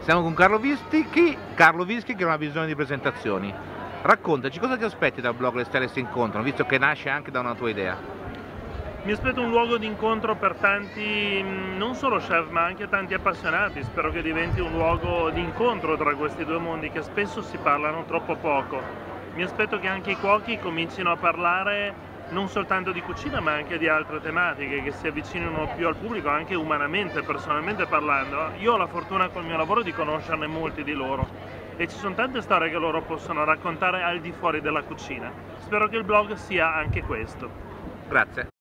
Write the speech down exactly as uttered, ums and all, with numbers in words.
Siamo con Carlo Vischi, Carlo Vischi che ha una visione di presentazioni. Raccontaci cosa ti aspetti dal blog Le Stelle si incontrano, visto che nasce anche da una tua idea. Mi aspetto un luogo di incontro per tanti, non solo chef, ma anche tanti appassionati. Spero che diventi un luogo di incontro tra questi due mondi che spesso si parlano troppo poco. Mi aspetto che anche i cuochi comincino a parlare non soltanto di cucina, ma anche di altre tematiche, che si avvicinino più al pubblico, anche umanamente, personalmente parlando. Io ho la fortuna col mio lavoro di conoscerne molti di loro e ci sono tante storie che loro possono raccontare al di fuori della cucina. Spero che il blog sia anche questo. Grazie.